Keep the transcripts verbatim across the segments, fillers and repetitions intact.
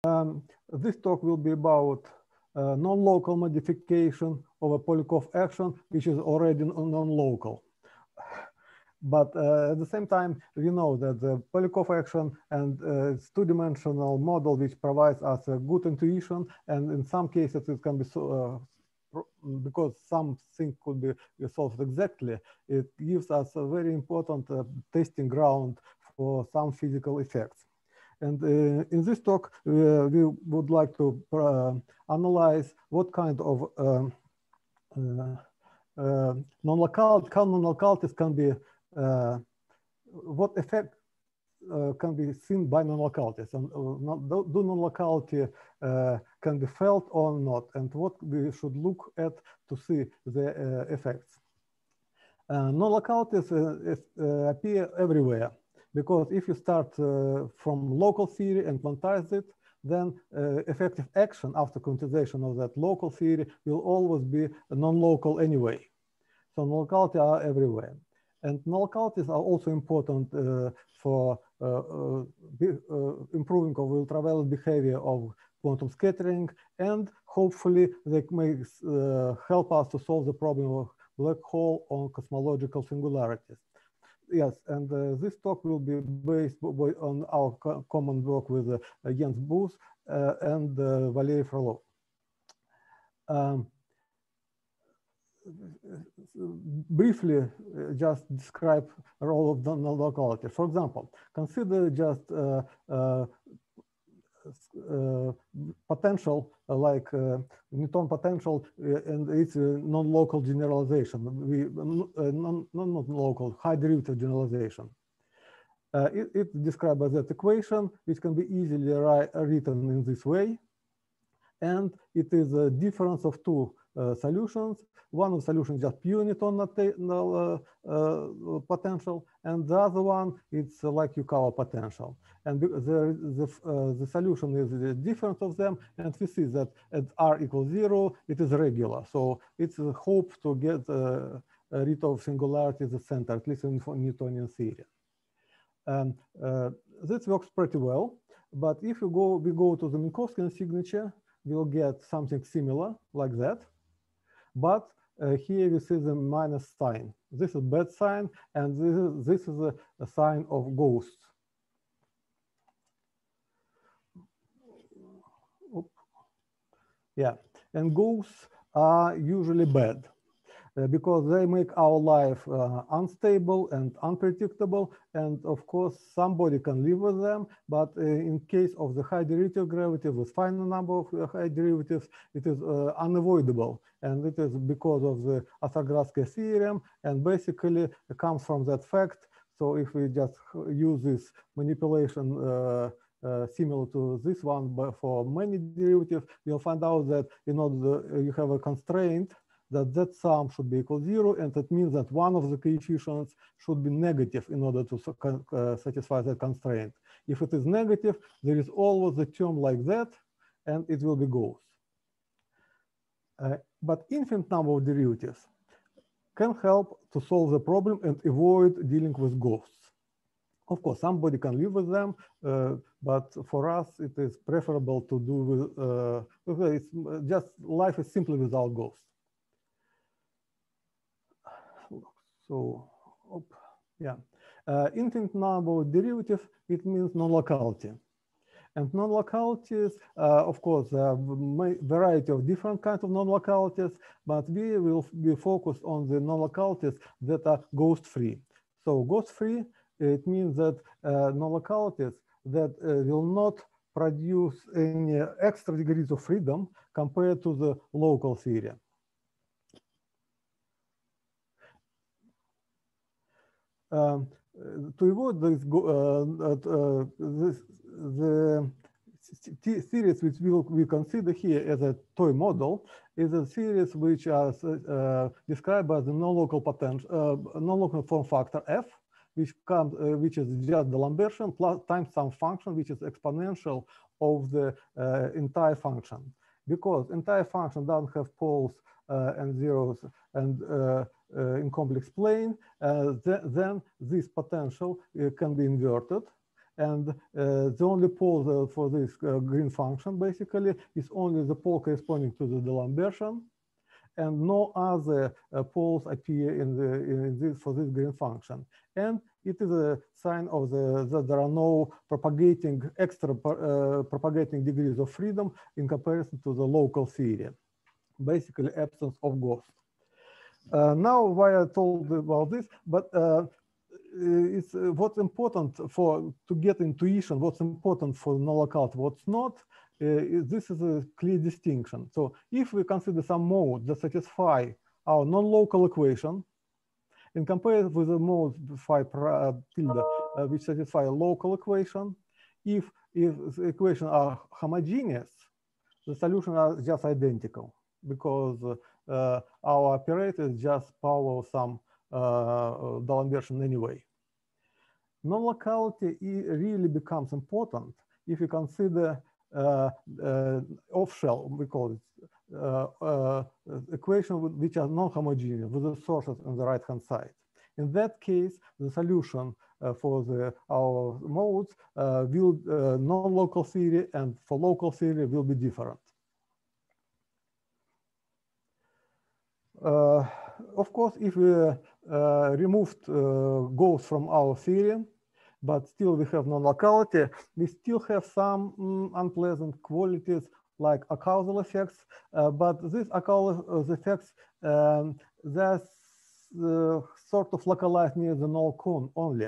Um, this talk will be about uh, non-local modification of a Polyakov action, which is already non-local. But uh, at the same time, we know that the Polyakov action and uh, its two-dimensional model, which provides us a good intuition, and in some cases it can be so, uh, because something could be solved exactly, it gives us a very important uh, testing ground for some physical effects. And uh, in this talk, uh, we would like to uh, analyze what kind of um, uh, uh, non-locality, how non-localities can be, uh, what effect uh, can be seen by non-localities, and uh, do, do non-locality uh, can be felt or not, and what we should look at to see the uh, effects. Uh, non-localities uh, uh, appear everywhere, because if you start uh, from local theory and quantize it, then uh, effective action after quantization of that local theory will always be non-local anyway. So non-localities are everywhere. And non-localities are also important uh, for uh, uh, be, uh, improving of ultraviolet behavior of quantum scattering, and hopefully they may uh, help us to solve the problem of black hole on cosmological singularities. Yes, and uh, this talk will be based on our co common work with uh, Jens Booth uh, and uh, Valery Frolov. Um, briefly, uh, just describe the role of non-locality. For example, consider just uh, uh, uh, potential uh, like uh, Newton potential uh, and its uh, non-local generalization, we, uh, non-local high derivative generalization. Uh, it, it's described as that equation, which can be easily written in this way. And it is a difference of two uh, solutions. One of the solutions just pure Newton uh, uh, potential, and the other one it's uh, like Yukawa potential. And the the, uh, the solution is the difference of them, and we see that at r equals zero, it is regular. So it's a hope to get uh, rid of singularity at the center, at least in Newtonian theory. And uh, this works pretty well. But if you go, we go to the Minkowskian signature, we'll get something similar like that. But uh, here we see the minus sign. This is bad sign, and this is, this is a, a sign of ghosts. Oop. Yeah, and ghosts are usually bad. Uh, because they make our life uh, unstable and unpredictable, and of course somebody can live with them, but uh, in case of the high derivative gravity with finite number of uh, high derivatives, it is uh, unavoidable, and it is because of the Arthur-Gradsky theorem, and basically it comes from that fact. So if we just use this manipulation uh, Uh, similar to this one, but for many derivatives, you'll find out that in order uh, you have a constraint that that sum should be equal to zero, and that means that one of the coefficients should be negative in order to uh, satisfy that constraint. If it is negative, there is always a term like that, and it will be ghost. Uh, but infinite number of derivatives can help to solve the problem and avoid dealing with ghosts. Of course, somebody can live with them, uh, but for us, it is preferable to do with, uh, it's just life is simply without ghosts. So, op, yeah, uh, infinite number of derivatives, it means non-locality. And non-localities, uh, of course, there are a variety of different kinds of non-localities, but we will be focused on the non-localities that are ghost-free. So ghost-free, it means that uh, non-localities that uh, will not produce any extra degrees of freedom compared to the local theory. Um, to avoid this, uh, uh, this the theories which we will we consider here as a toy model is a series which are uh, described as the non-local potential, uh, non-local form factor f, which comes, uh, which is just the Lambertian plus times some function which is exponential of the uh, entire function. Because entire function doesn't have poles uh, and zeros and uh, uh, in complex plane, uh, th then this potential uh, can be inverted, And uh, the only pole for this uh, green function basically is only the pole corresponding to the D'Alembertian, and no other uh, poles appear in the in this for this green function. And it is a sign of the that there are no propagating extra uh, propagating degrees of freedom in comparison to the local theory, basically absence of ghosts. Uh, now, why I told about this, but uh, it's uh, what's important for to get intuition, what's important for non-locality, what's not. Uh, this is a clear distinction. So if we consider some modes that satisfy our non-local equation and compare it with the mode phi uh, tilde, uh, which satisfy a local equation, if, if the equations are homogeneous, the solutions are just identical, because uh, our operator is just power of some uh, D'Alembertian anyway. Non-locality really becomes important if you consider uh, uh, off-shell, we call it, uh, uh, equation which are non-homogeneous with the sources on the right-hand side. In that case, the solution uh, for the, our modes uh, will uh, non-local theory, and for local theory will be different. Uh, of course, if we uh, removed uh, ghosts from our theory, but still we have non-locality, we still have some mm, unpleasant qualities like acausal effects, uh, but these acausal effects, um, they're uh, sort of localized near the null cone only.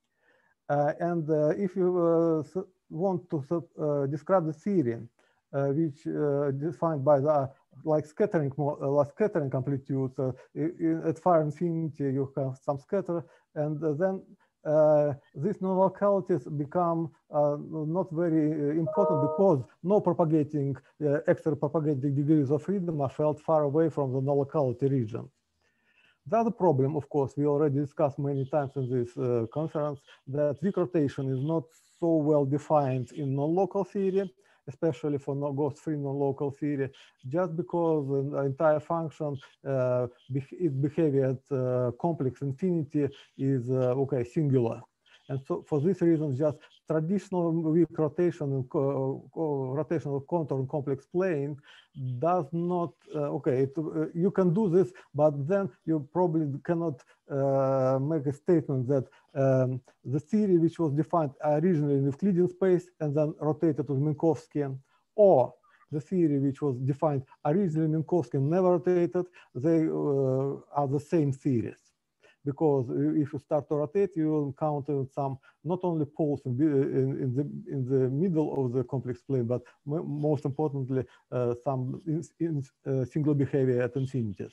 Uh, and uh, if you uh, want to uh, describe the theory, uh, which uh, defined by the like scattering, uh, like scattering amplitudes, uh, at far infinity you have some scatter, and uh, then uh, these non-localities become uh, not very important because no propagating, uh, extra propagating degrees of freedom are felt far away from the non-locality region. The other problem, of course, we already discussed many times in this uh, conference, that weak rotation is not so well defined in non-local theory, especially for no ghost-free non-local theory, just because the entire function, uh, its behavior at uh, complex infinity is, uh, okay, singular. And so for this reason, just traditional weak rotation and co co rotation of contour in complex plane does not, uh, okay, it, uh, you can do this, but then you probably cannot uh, make a statement that um, the theory which was defined originally in Euclidean space and then rotated with Minkowski, or the theory which was defined originally in Minkowski and never rotated, they uh, are the same theories. Because if you start to rotate, you will encounter some not only poles in, in, in the in the middle of the complex plane, but most importantly, uh, some in, in, uh, single behavior at infinities.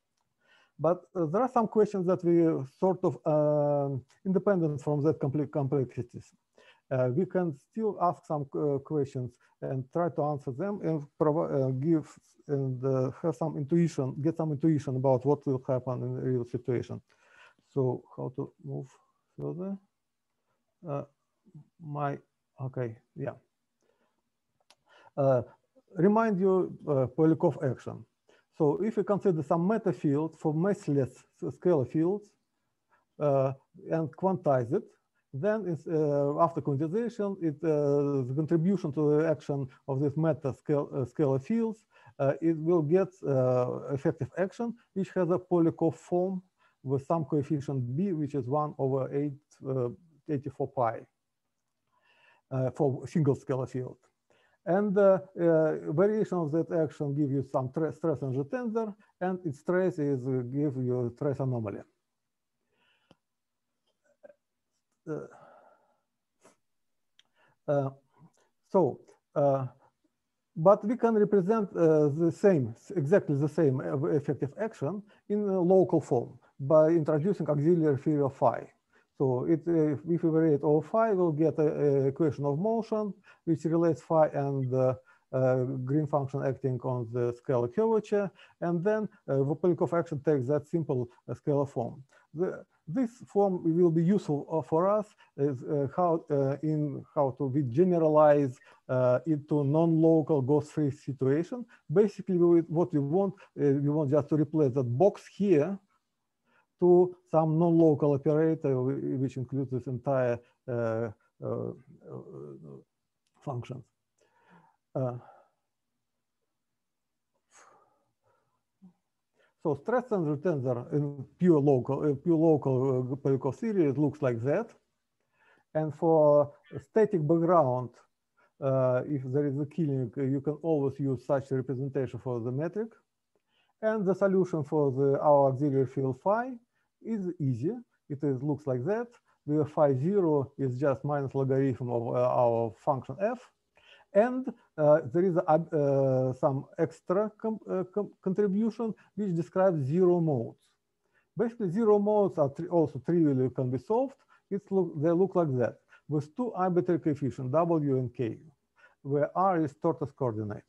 But uh, there are some questions that we sort of uh, independent from that complexities. Uh, we can still ask some uh, questions and try to answer them and provide, uh, give and uh, have some intuition, get some intuition about what will happen in a real situation. So how to move further? Uh, my, okay, yeah. Uh, remind you uh, Polyakov action. So if you consider some meta field for massless scalar fields uh, and quantize it, then it's, uh, after quantization, it, uh, the contribution to the action of this meta scale, uh, scalar fields, uh, it will get uh, effective action, which has a Polyakov form with some coefficient b, which is one over eight, uh, eighty-four pi uh, for single scalar field. And uh, uh, variation of that action give you some stress energy tensor, and its trace is uh, give you trace anomaly. Uh, uh, so, uh, but we can represent uh, the same, exactly the same effective action in a local form by introducing auxiliary theory of phi. So it, uh, if we evaluate over phi, we'll get an equation of motion, which relates phi and the uh, green function acting on the scalar curvature. And then uh, the Polyakov action takes that simple uh, scalar form. The, this form will be useful for us is uh, how uh, in how to we generalize uh, into non-local ghost-free situation. Basically, we, what we want, uh, we want just to replace that box here to some non-local operator, which includes this entire uh, functions. Uh, so stress tensor tensor in pure local, uh, pure local uh, Polyakov series looks like that. And for static background, uh, if there is a killing, you can always use such a representation for the metric. And the solution for the our auxiliary field phi is easy. It is looks like that, where phi zero is just minus logarithm of uh, our function f. And uh, there is a, uh, some extra com uh, com contribution which describes zero modes. Basically, zero modes are tri also trivially can be solved. It's look, they look like that, with two arbitrary coefficients, W and K, where R is tortoise coordinate.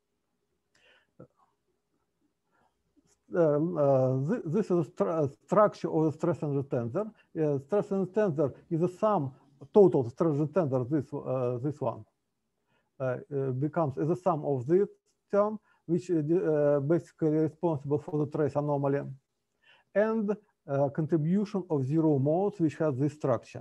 Uh, uh, th this is a stru structure of the stress tensor tensor. Uh, stress tensor tensor is the sum total stress tensor. This uh, this one uh, uh, becomes as a sum of this term, which is uh, basically responsible for the trace anomaly, and uh, contribution of zero modes, which has this structure.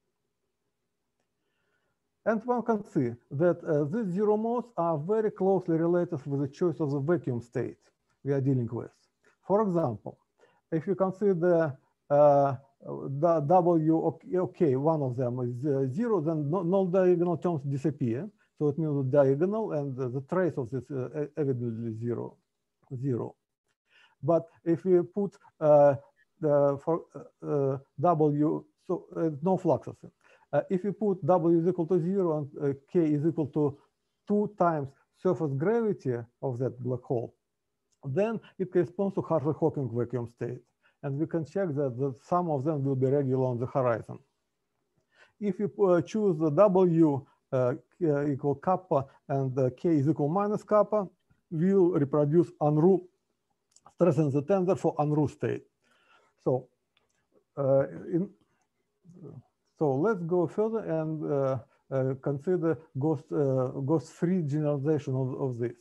And one can see that uh, these zero modes are very closely related with the choice of the vacuum state we are dealing with. For example, if you consider uh, the W, okay, okay, one of them is uh, zero, then no, no diagonal terms disappear. So it means the diagonal and uh, the trace of this uh, evidently zero, zero. But if we put uh, the for uh, W, so uh, no fluxes. Uh, if you put W is equal to zero and uh, K is equal to two times surface gravity of that black hole, then it corresponds to Hartley-Hawking vacuum state. And we can check that the sum of them will be regular on the horizon. If you uh, choose the W uh, equal kappa and uh, K is equal minus kappa, we'll reproduce unroot stress tensor tensor for unroot state. So, uh, in, so let's go further and uh, uh, consider ghost, uh, ghost-free generalization of, of this.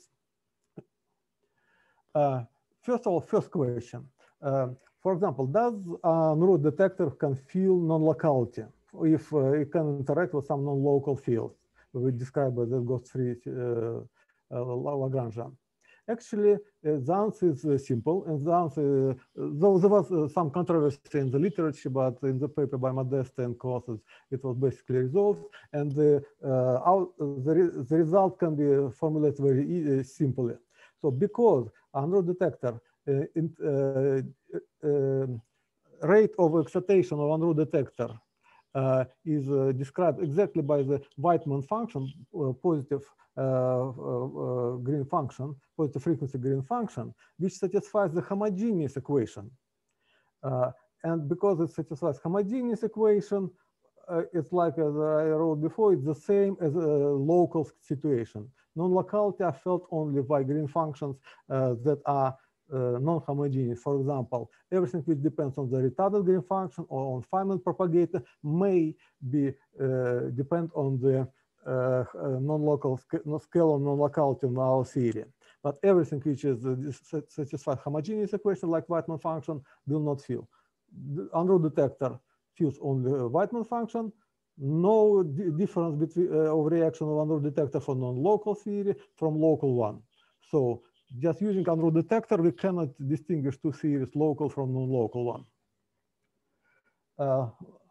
Uh, first of all, first question. Uh, for example, does a unroot detector can feel non-locality if uh, it can interact with some non-local fields? We describe it as ghost-free uh, uh, Lagrangian. Actually, uh, the answer is uh, simple, and the answer, uh, though there was uh, some controversy in the literature, but in the paper by Modeste and co-authors, it was basically resolved, and the, uh, out, the, re the result can be formulated very e simply. So, because unroot detector uh, in, uh, uh, rate of excitation of unroot detector uh, is uh, described exactly by the Weitman function, uh, positive uh, uh, green function, positive frequency green function, which satisfies the homogeneous equation. Uh, and because it satisfies homogeneous equation, uh, it's like, as I wrote before, it's the same as a local situation. Non-locality are felt only by green functions uh, that are uh, non-homogeneous. For example, everything which depends on the retarded green function or on Feynman propagator may be uh, depend on the uh, uh, non-local scalar non-locality in our theory. But everything which is uh, satisfies homogeneous equation like Weitman function will not fill. The unroot detector fills only a Weitman function. No difference between uh, of reaction of unroot detector for non-local theory from local one. So just using unroot detector, we cannot distinguish two theories, local from non-local one. Uh,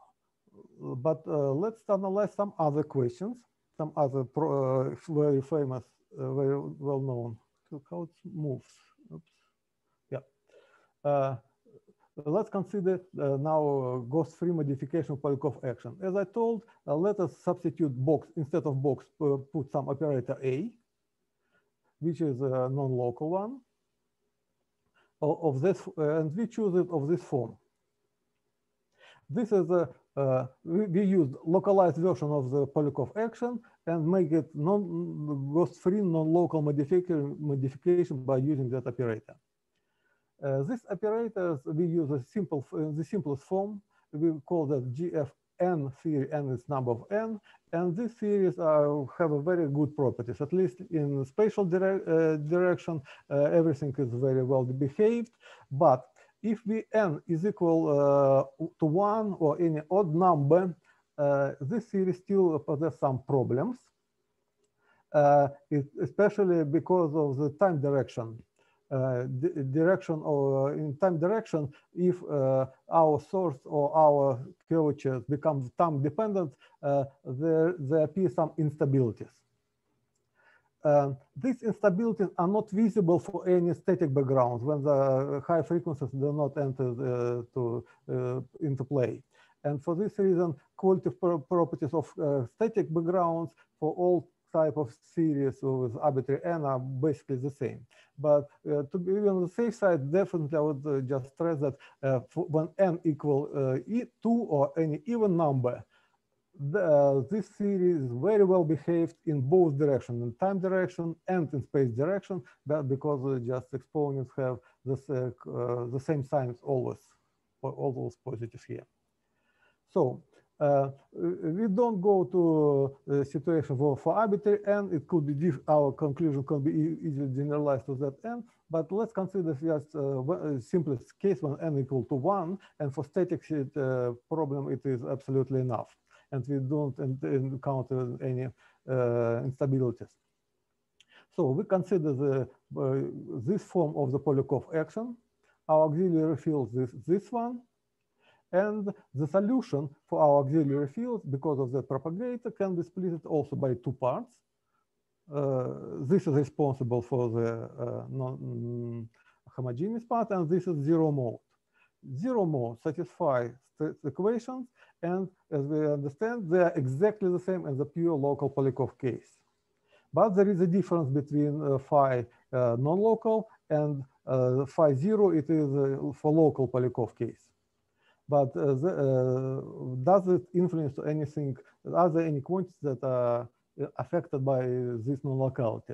but uh, let's analyze some other questions, some other pro, uh, very famous, uh, very well-known. Look how it moves. Oops. Yeah. Uh, Let's consider uh, now uh, ghost-free modification of Polyakov action. As I told, uh, let us substitute box, instead of box, uh, put some operator A, which is a non-local one, of, of this, uh, and we choose it of this form. This is a, uh, we, we used localized version of the Polyakov action and make it non ghost-free, non-local modification, modification by using that operator. Uh, this operators we use a simple, uh, the simplest form. We call that G F N theory. N is number of n, and these theories uh, have a very good properties. At least in spatial dire uh, direction, uh, everything is very well behaved. But if V n is equal uh, to one or any odd number, uh, this theory still possesses some problems, uh, it, especially because of the time direction. Uh, the direction or in time direction, if uh, our source or our curvatures become time dependent, uh, there, there appear some instabilities. Uh, these instabilities are not visible for any static backgrounds when the high frequencies do not enter uh, to, uh, into play. And for this reason, quality properties of uh, static backgrounds for all type of series with arbitrary n are basically the same. But uh, to be on the safe side, definitely I would uh, just stress that uh, when n equal uh, e two or any even number, The, uh, this theory is very well behaved in both directions, in time direction and in space direction, but because uh, just exponents have this, uh, uh, the same signs always, always positive here. So uh, we don't go to a situation where for arbitrary n, it could be diff our conclusion can be e easily generalized to that n, but let's consider just uh, simplest case when n equal to one, and for static uh, problem it is absolutely enough. And we don't encounter any uh, instabilities. So we consider the, uh, this form of the Polyakov action. Our auxiliary field is this one. And the solution for our auxiliary field, because of the propagator, can be split also by two parts. Uh, this is responsible for the uh, non-homogeneous part, and this is zero mode. Zero mode satisfies the equations, and as we understand, they are exactly the same as the pure local Polyakov case. But there is a difference between uh, phi uh, non-local and uh, phi zero, it is uh, for local Polyakov case. But uh, the, uh, does it influence anything? Are there any quantities that are affected by this non-locality?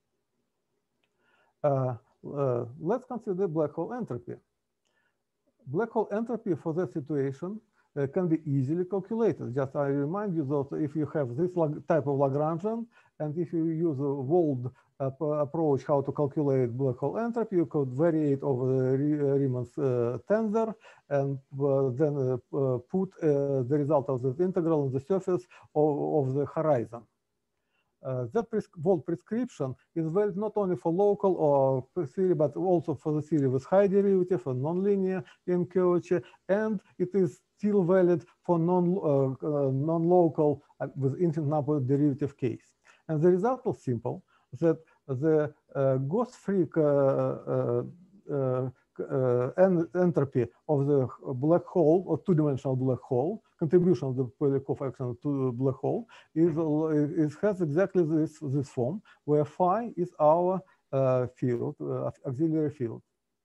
Uh, uh, let's consider black hole entropy. Black hole entropy for that situation uh, can be easily calculated. Just I remind you that if you have this type of Lagrangian, and if you use a Wold uh, approach how to calculate black hole entropy, you could vary it over the Riemann's uh, tensor, and uh, then uh, uh, put uh, the result of this integral on the surface of, of the horizon. Uh, that pres Wold prescription is valid not only for local or theory, but also for the theory with high derivative and nonlinear in curvature, and it is still valid for non uh, uh, non-local uh, with infinite number derivative case. And the result is simple: that the uh, Gauss-free uh, uh, uh, uh, en entropy of the black hole or two-dimensional black hole, contribution of the Polyakov action to the black hole, is it has exactly this this form, where phi is our uh, field, uh, auxiliary field.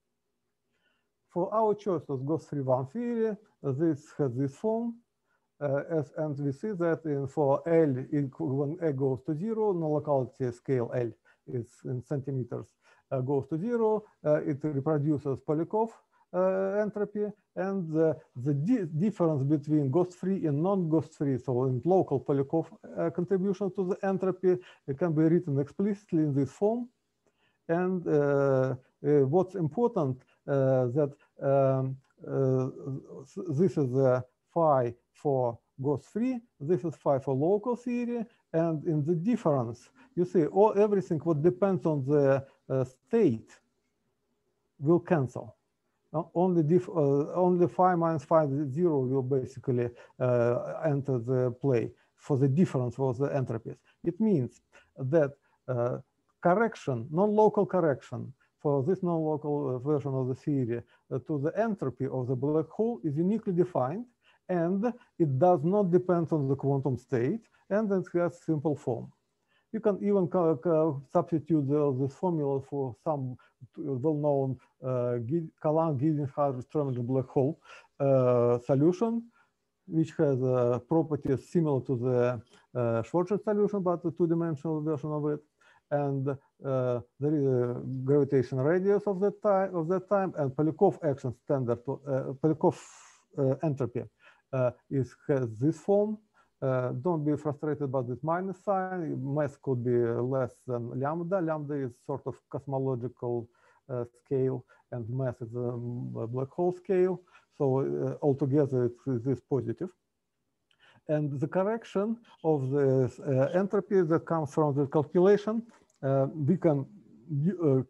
For our choice of Gauss-free one theory, uh, this has this form, uh, as, and we see that in for L, when A goes to zero, no locality scale L is in centimeters. Uh, goes to zero, uh, it reproduces Polyakov uh, entropy, and uh, the di difference between Gauss-free and non-Gauss-free, so in local Polyakov uh, contribution to the entropy, it can be written explicitly in this form. And uh, uh, what's important uh, that um, uh, this is the phi for Gauss-free, this is phi for local theory, and in the difference, you see, all everything what depends on the uh, state will cancel. Uh, only diff, uh, only phi minus phi zero will basically uh, enter the play for the difference for the entropies. It means that uh, correction, non-local correction for this non-local version of the theory uh, to the entropy of the black hole is uniquely defined, and it does not depend on the quantum state, and it has simple form. You can even substitute the, this formula for some well-known uh, Kalan-Giddens-Harvey-Strominger black hole uh, solution, which has uh, properties similar to the uh, Schwarzschild solution, but a two-dimensional version of it. And uh, there is a gravitational radius of that time, of that time, and Polyakov action standard, uh, Polyakov uh, entropy uh, is has this form. Uh, don't be frustrated about this minus sign. Mass could be less than lambda. Lambda is sort of cosmological uh, scale, and mass is a black hole scale. So uh, altogether, it is positive. And the correction of the uh, entropy that comes from the calculation, uh, we can uh,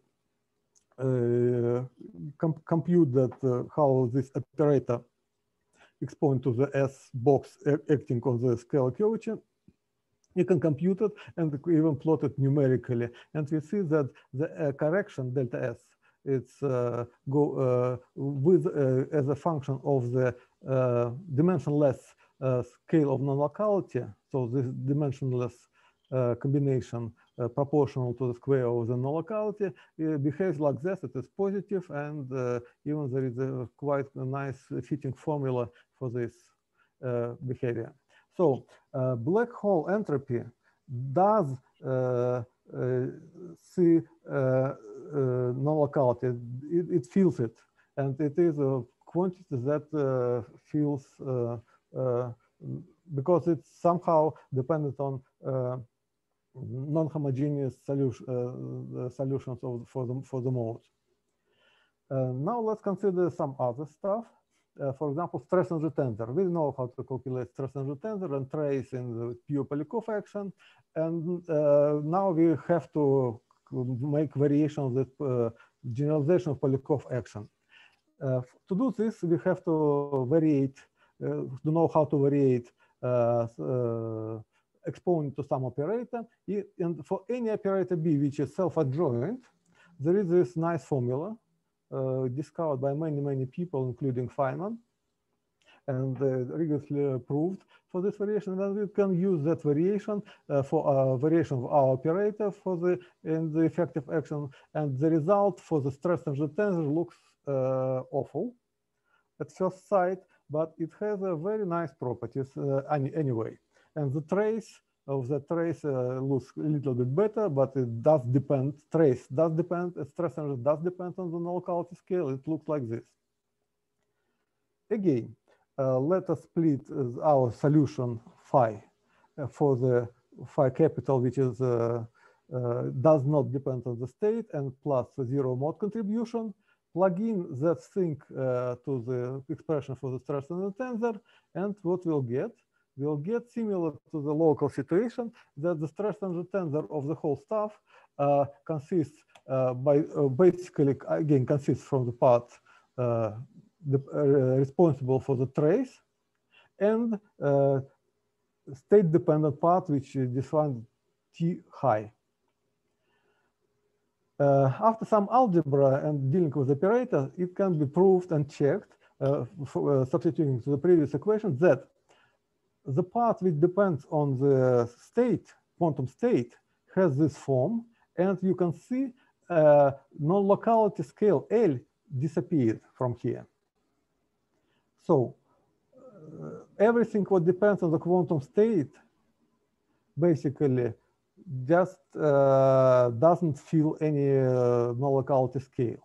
uh, com compute that uh, how this operator exponent to the S box acting on the scalar curvature. You can compute it and even plot it numerically. And we see that the uh, correction delta S, it's uh, go uh, with uh, as a function of the uh, dimensionless uh, scale of non-locality. So this dimensionless uh, combination uh, proportional to the square of the non-locality uh, behaves like this. It is positive, and uh, even there is a quite a nice fitting formula for this uh, behavior. So uh, black hole entropy does uh, uh, see uh, uh, non-locality. It, it feels it, and it is a quantity that uh, feels uh, uh, because it's somehow dependent on uh, non-homogeneous solution, uh, solutions of, for the for the modes. Uh, now let's consider some other stuff. Uh, for example, stress energy tensor. We know how to calculate stress energy tensor and trace in the pure Polyakov action. And uh, now we have to make variations with uh, generalization of Polyakov action. Uh, to do this, we have to variate, uh, to know how to variate uh, uh, exponent to some operator. And for any operator B, which is self-adjoint, there is this nice formula Uh, discovered by many, many people, including Feynman, and uh, rigorously proved for this variation. Then we can use that variation uh, for a variation of our operator for the in the effective action, and the result for the stress energy tensor looks uh, awful at first sight, but it has a very nice properties uh, any, anyway. And the trace of the trace uh, looks a little bit better, but it does depend, trace does depend, stress energy does depend on the non-locality scale. It looks like this. Again, uh, let us split uh, our solution phi uh, for the phi capital, which is uh, uh, does not depend on the state, and plus the zero mode contribution. Plug in that thing uh, to the expression for the stress energy tensor, and what we'll get? We'll get similar to the local situation that the stress energy tensor of the whole stuff uh, consists uh, by uh, basically again consists from the part uh, the, uh, responsible for the trace and uh, state dependent part which is defined T high. Uh, after some algebra and dealing with operators, it can be proved and checked uh, for, uh, substituting to the previous equation that the part which depends on the state, quantum state, has this form, and you can see uh, non-locality scale L disappeared from here. So uh, everything what depends on the quantum state basically just uh, doesn't feel any uh, non-locality scale.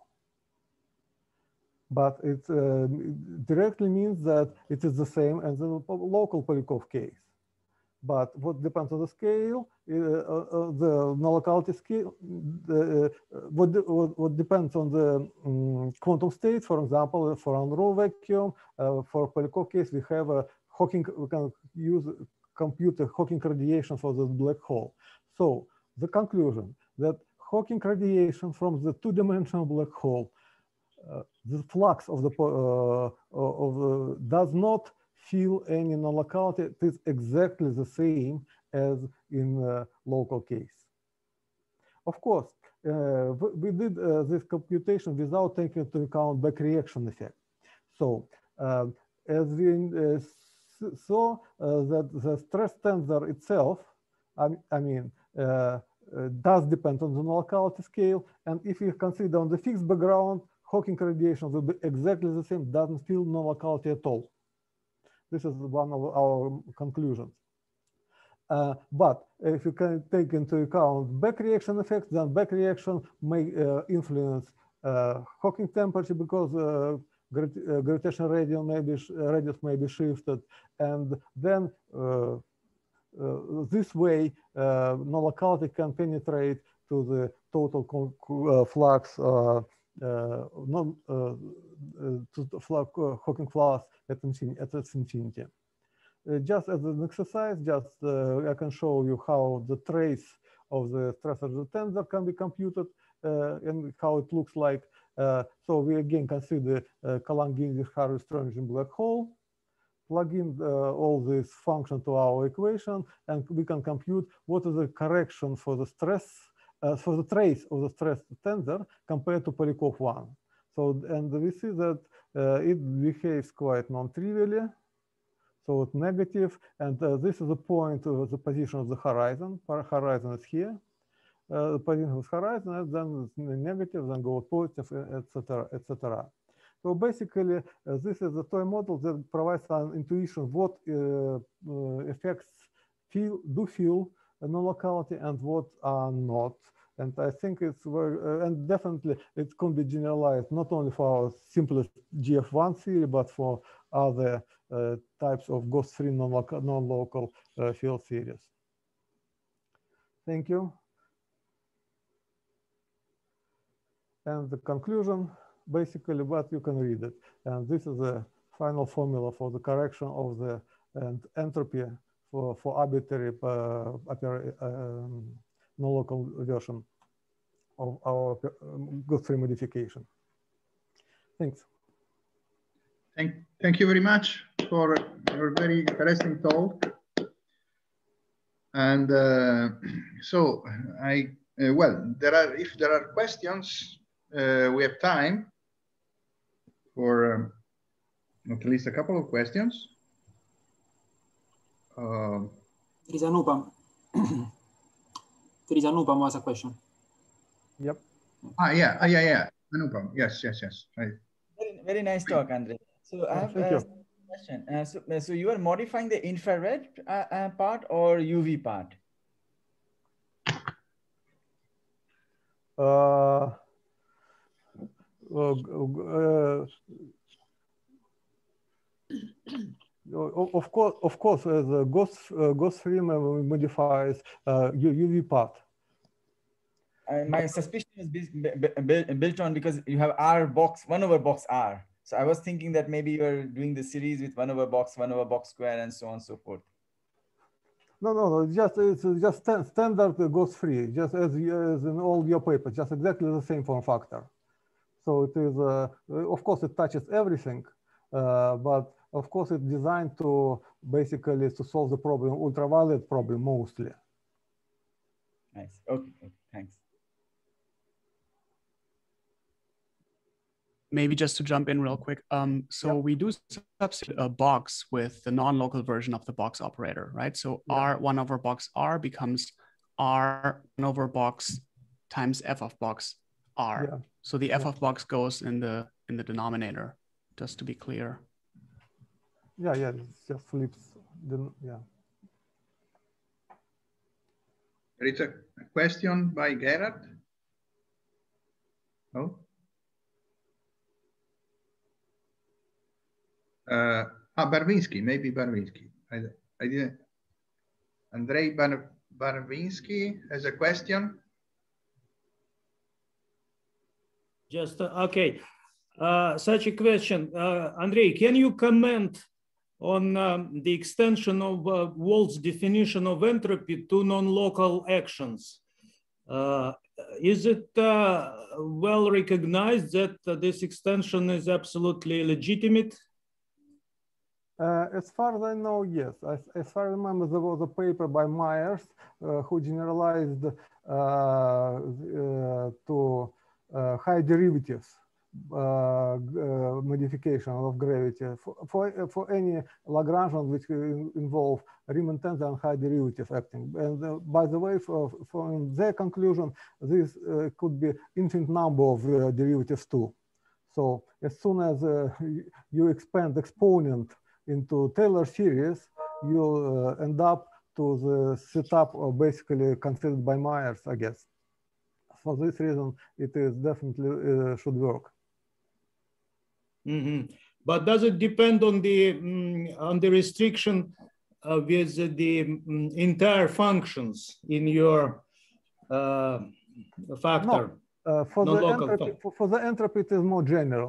But it uh, directly means that it is the same as the local Polyakov case. But what depends on the scale, uh, uh, the non-locality scale, the, uh, what, what, what depends on the um, quantum state, for example, for unroll vacuum, uh, for Polyakov case, we have a Hawking, we can use compute a Hawking radiation for the black hole. So the conclusion that Hawking radiation from the two-dimensional black hole, uh, the flux of the uh, of the, does not feel any non-locality. It is exactly the same as in uh, local case. Of course, uh, we did uh, this computation without taking into account back reaction effect. So uh, as we uh, saw uh, that the stress tensor itself, I, I mean, uh, uh, does depend on the non-locality scale. And if you consider on the fixed background, Hawking radiation will be exactly the same, doesn't feel non-locality at all. This is one of our conclusions. Uh, but if you can take into account back reaction effects, then back reaction may uh, influence uh, Hawking temperature because uh, uh, gravitational radius may be radius may be shifted, and then uh, uh, this way uh, non-locality can penetrate to the total uh, flux. Uh, Uh, non, uh, uh, to the flux, uh, Hawking flux at infinity. At its infinity. uh, just as an exercise, just uh, I can show you how the trace of the stress of the tensor can be computed uh, and how it looks like. Uh, so we again consider uh, Kalan-Ginzich Harvey-Strömingen black hole, plug in uh, all these functions to our equation, and we can compute what is the correction for the stress, uh, for the trace of the stress tensor compared to Polyakov one. So, and we see that uh, it behaves quite non-trivially. So it's negative, and uh, this is the point of the position of the horizon. Our horizon is here. Uh, the position of the horizon, and then it's negative, then go positive, et cetera, et cetera. So basically, uh, this is a toy model that provides an intuition what uh, uh, effects feel, do feel a non-locality and what are not. And I think it's very, uh, and definitely it can be generalized not only for our simplest G F one theory, but for other uh, types of ghost-free non-local, non-local uh, field theories. Thank you. And the conclusion, basically what you can read it. And this is the final formula for the correction of the and entropy for, for arbitrary uh, um, non-local version of our um, ghost-free modification. Thanks. Thank, thank you very much for your very interesting talk. And uh, so I, uh, well, there are, if there are questions, uh, we have time for um, at least a couple of questions. Um, There is Anupam. There is Anupam was a question. Yep. Ah, yeah, ah, yeah, yeah. Anupam. Yes, yes, yes. Right. Very, very nice talk, Andre. So I have a question. Uh, so, so you are modifying the infrared uh, uh, part or U V part? Uh, uh, of course, of course, uh, the ghost uh, ghost frame modifies uh, U V part. Uh, my suspicion is built, built on because you have R box one over box R. So I was thinking that maybe you are doing the series with one over box, one over box square, and so on and so forth. No, no, no. Just it's just standard ghost free, just as, as in all your papers, just exactly the same form factor. So it is, uh, of course, it touches everything, uh, but of course it's designed to basically to solve the problem, ultraviolet problem mostly. Nice. Okay. Okay. Thanks. Maybe just to jump in real quick. Um, so yep. we do substitute a box with the non-local version of the box operator, right? So yep. R one over box R becomes R one over box times F of box R. Yeah. So the F yeah. of box goes in the in the denominator, just to be clear. Yeah, yeah, it just flips. The, yeah. There is a question by Gerard. No. Uh, ah, Barvinsky, maybe Barvinsky. I, I didn't. Andrei Bar Barvinsky has a question. Just, uh, okay. Uh, such a question. Uh, Andrei, can you comment on um, the extension of uh, Wald's definition of entropy to non-local actions? Uh, is it uh, well recognized that uh, this extension is absolutely legitimate? Uh, as far as I know, yes. As, as far as I remember, there was a paper by Myers uh, who generalized uh, uh, to uh, high derivatives uh, uh, modification of gravity for, for, for any Lagrangian which involve Riemann tensor and high derivative acting. And uh, by the way, for, for their conclusion, this uh, could be infinite number of uh, derivatives too. So as soon as uh, you expand exponent into Taylor series, you uh, end up to the setup of basically considered by Myers, I guess. For this reason, it is definitely uh, should work. Mm-hmm. But does it depend on the um, on the restriction uh, with the um, entire functions in your uh, factor? No. Uh, for, the entropy, for, for the entropy, it is more general.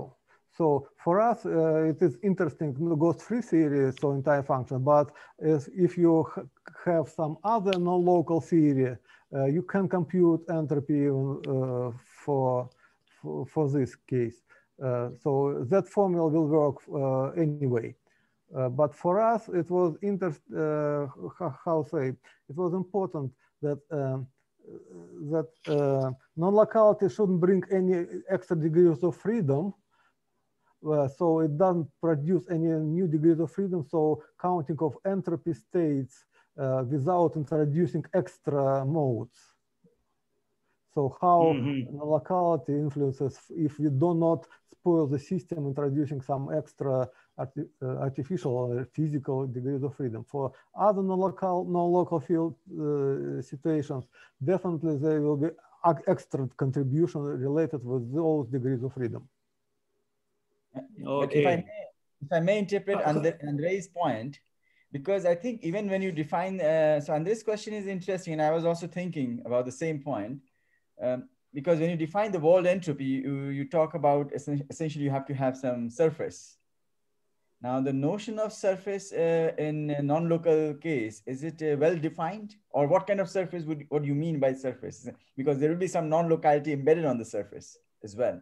So for us, uh, it is interesting ghost-free theory, so entire function. But as if you ha have some other non-local theory, uh, you can compute entropy uh, for, for for this case. Uh, so that formula will work uh, anyway. Uh, but for us, it was inter uh, how, how say it was important that um, that uh, non-locality shouldn't bring any extra degrees of freedom. Uh, so it doesn't produce any new degrees of freedom. So counting of entropy states uh, without introducing extra modes. So how Mm-hmm. locality influences if we do not spoil the system introducing some extra arti uh, artificial or physical degrees of freedom. For other non-local non-local field uh, situations, definitely there will be extra contribution related with those degrees of freedom. But if I may, if I may interpret Andre, Andrei's point, because I think even when you define, uh, so Andrei's question is interesting, and I was also thinking about the same point, um, because when you define the Wald entropy, you, you talk about essentially you have to have some surface. Now the notion of surface uh, in a non-local case, is it uh, well defined, or what kind of surface would what do you mean by surface? Because there will be some non-locality embedded on the surface as well.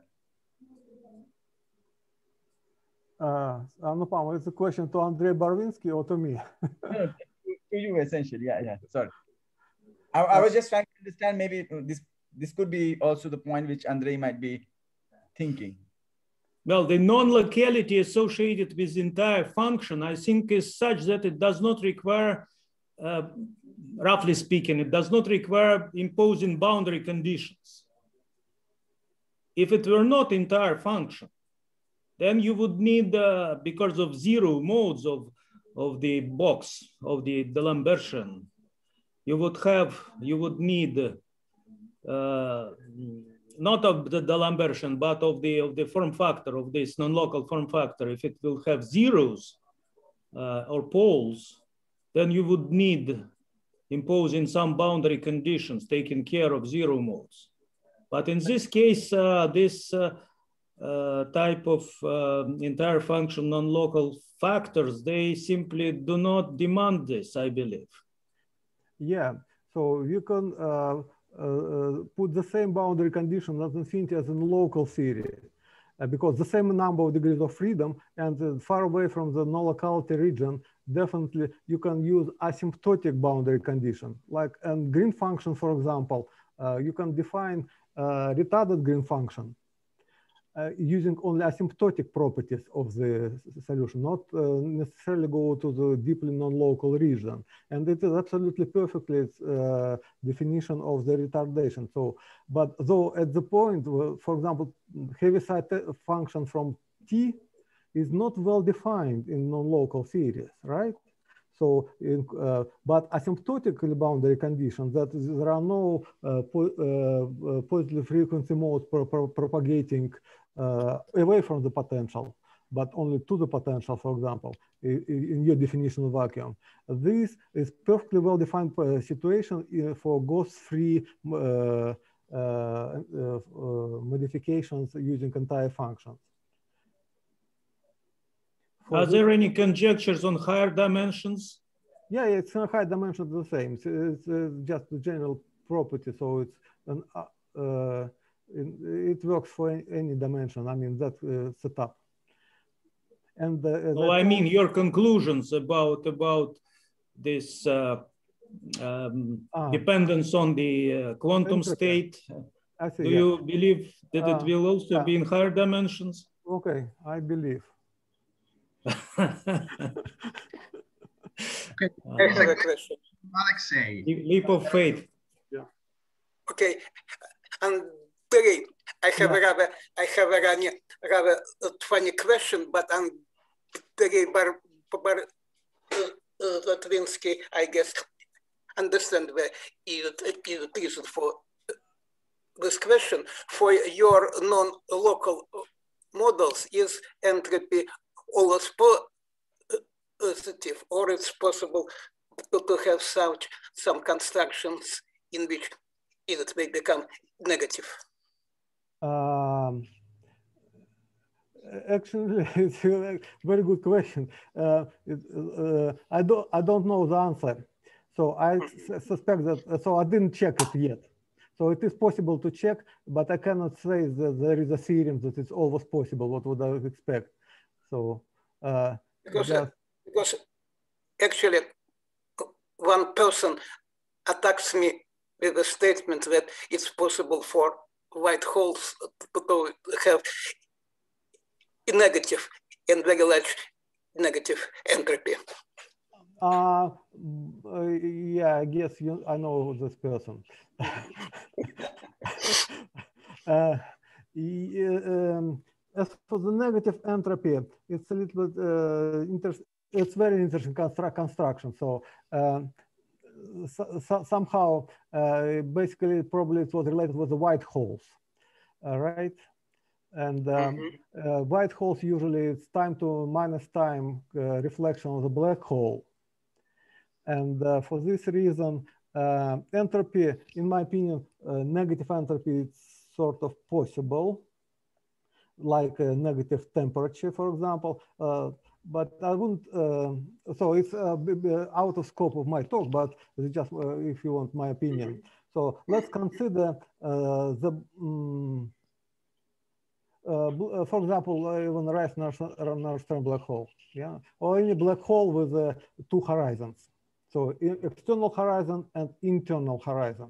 Uh, Anupam, it's a question to Andrei Barvinsky or to me? No, to, to you essentially, yeah, yeah, sorry. I, I was just trying to understand, maybe this, this could be also the point which Andrei might be thinking. Well, the non-locality associated with the entire function, I think, is such that it does not require, uh, roughly speaking, it does not require imposing boundary conditions. If it were not entire function, then you would need, uh, because of zero modes of, of the box, of the D'Alembertian, you would have, you would need, uh, not of the D'Alembertian, but of the, of the form factor, of this non-local form factor. If it will have zeros uh, or poles, then you would need imposing some boundary conditions, taking care of zero modes. But in this case, uh, this uh, uh, type of uh, entire function non-local factors, they simply do not demand this, I believe. Yeah, so you can uh, uh, put the same boundary condition as infinity as in local theory, uh, because the same number of degrees of freedom and uh, far away from the non-locality region, definitely you can use asymptotic boundary condition. Like in green function, for example, uh, you can define uh, retarded green function uh, using only asymptotic properties of the solution, not uh, necessarily go to the deeply non-local region. And it is absolutely perfectly uh, definition of the retardation. So, but though at the point, where, for example, Heaviside function from T is not well defined in non-local theories, right? So, in, uh, but asymptotically boundary conditions that there are no uh, po uh, positive frequency modes pro pro propagating uh, away from the potential, but only to the potential, for example, in, in your definition of vacuum. This is perfectly well-defined uh, situation for ghost-free uh, uh, uh, uh, modifications using entire functions. For Are there any conjectures on higher dimensions? Yeah, it's in high dimensions the same. It's, it's uh, just the general property, so it's an, uh, uh, it, it works for any, any dimension. I mean that uh, setup. And uh, oh, I mean your conclusions about about this uh, um, ah. dependence on the uh, quantum state. I see, Do yeah. you believe that uh, it will also uh, be in higher dimensions? Okay, I believe. Okay, I have a question. Alexei. Leap of faith. Yeah. Okay, and Barry, I have yeah. a rather, I have a rather, rather funny question, but I'm very Bar, Bar, uh, Latvinsky, I guess, understand the reason for this question. For your non-local models, is entropy always positive, or it's possible to have such some constructions in which it may become negative? Um, actually, it's a very good question. Uh, it, uh, I don't I don't know the answer, so I suspect that. So I didn't check it yet. So it is possible to check, but I cannot say that there is a theorem that it's always possible. What would I expect? So uh, because just, uh, because actually, one person attacks me with a statement that it's possible for white holes to have a negative and very large negative entropy. Uh, uh, yeah, I guess you, I know this person. uh, um, as for the negative entropy, it's a little bit, uh, inter it's very interesting constru construction. So, uh, so, so somehow, uh, basically, probably it was related with the white holes, uh, right? And um, mm-hmm. uh, white holes usually it's time to minus time uh, reflection of the black hole. And uh, for this reason, uh, entropy, in my opinion, uh, negative entropy is sort of possible, like a negative temperature, for example. Uh, but I wouldn't, uh, so it's uh, out of scope of my talk, but it's just uh, if you want my opinion. So let's consider uh, the, um, uh, for example, uh, even Rice-Nernstrom black hole, yeah, or any black hole with uh, two horizons. So external horizon and internal horizon.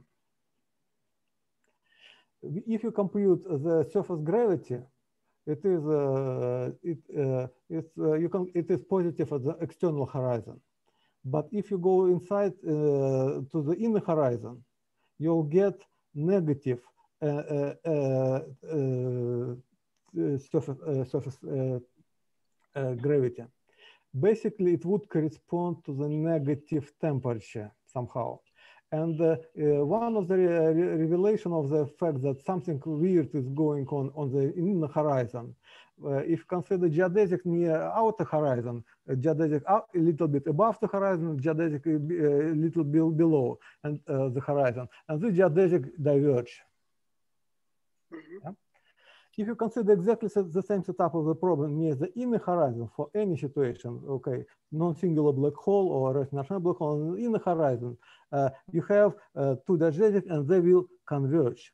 If you compute the surface gravity, it is uh, it uh, it's uh, you can it is positive at the external horizon. But if you go inside uh, to the inner horizon, you'll get negative uh, uh, uh, uh, surface uh, surface uh, uh, gravity. Basically, it would correspond to the negative temperature somehow. And uh, uh, one of the re revelation of the fact that something weird is going on on the inner horizon, uh, if you consider geodesic near outer horizon, uh, geodesic up a little bit above the horizon, geodesic a uh, little bit below and uh, the horizon, and the geodesic diverge. Mm-hmm. Yeah? If you consider exactly the same setup of the problem near the inner horizon for any situation, okay, non-singular black hole or Rice-Nernstrom black hole on the inner horizon, uh, you have uh, two geodesic and they will converge.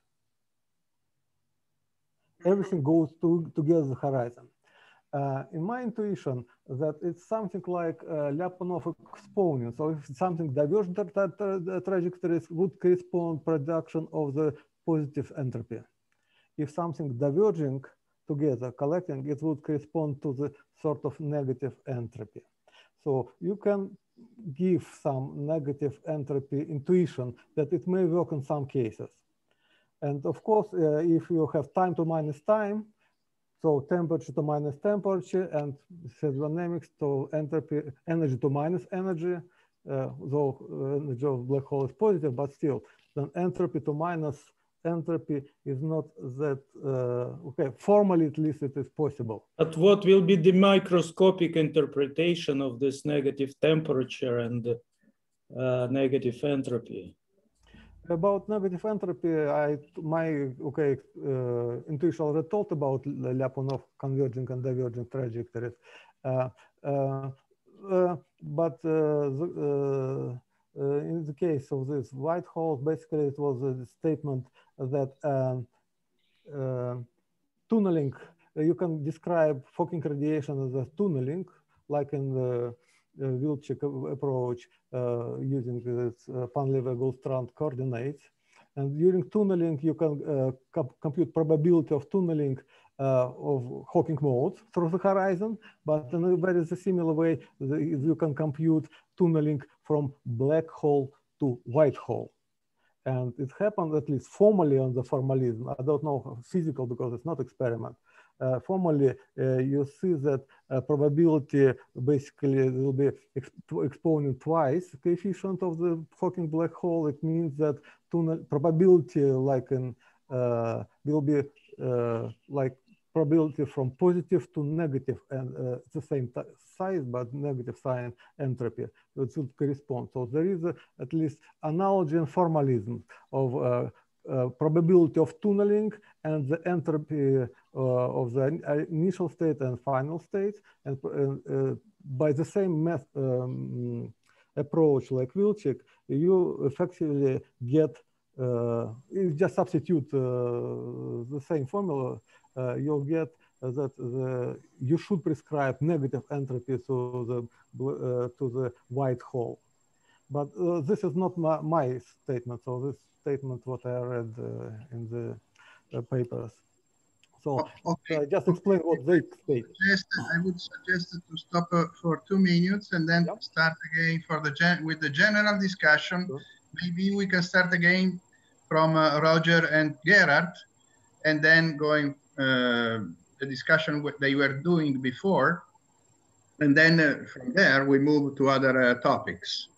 Everything goes to, together the horizon. Uh, in my intuition, that it's something like uh, Lyapunov exponent. So if something divergent tra tra trajectories would correspond production of the positive entropy. If something diverging together, collecting, it would correspond to the sort of negative entropy. So you can give some negative entropy intuition that it may work in some cases. And of course, uh, if you have time to minus time, so temperature to minus temperature and thermodynamics to entropy, energy to minus energy, uh, though uh, energy of black hole is positive, but still, then entropy to minus entropy is not that, uh, okay, formally at least it is possible. But what will be the microscopic interpretation of this negative temperature and uh, negative entropy? About negative entropy, I, my, okay, uh, intuition already talked about Lyapunov converging and diverging trajectories. Uh, uh, uh, but uh, the, uh, Uh, in the case of this white hole, basically it was a statement that um, uh, tunneling, uh, you can describe Hawking radiation as a tunneling, like in the uh, Wilczek approach uh, using this uh, Panlever-Goldstrand coordinates. And during tunneling, you can uh, comp compute probability of tunneling uh, of Hawking modes through the horizon, but in a very similar way, the, you can compute tunneling from black hole to white hole. And it happened at least formally on the formalism. I don't know physical because it's not experiment. Uh, formally, uh, you see that uh, probability basically will be exp exponent twice coefficient of the Hawking black hole. It means that tunnel probability like in uh, will be uh, like probability from positive to negative and uh, the same size but negative sign entropy. It should correspond. So there is a, at least analogy and formalism of uh, uh, probability of tunneling and the entropy uh, of the initial state and final state. And uh, by the same method, um, approach like Wilczek, you effectively get, uh, you just substitute uh, the same formula, uh, you'll get that the, you should prescribe negative entropy to the, uh, to the white hole. But uh, this is not my, my statement, so this statement what I read uh, in the uh, papers. So okay. uh, just explain what they state. I would suggest to stop uh, for two minutes and then yep. start again for the gen with the general discussion. Sure. Maybe we can start again from uh, Roger and Gerhard, and then going uh, the discussion that they were doing before, and then uh, from there we move to other uh, topics.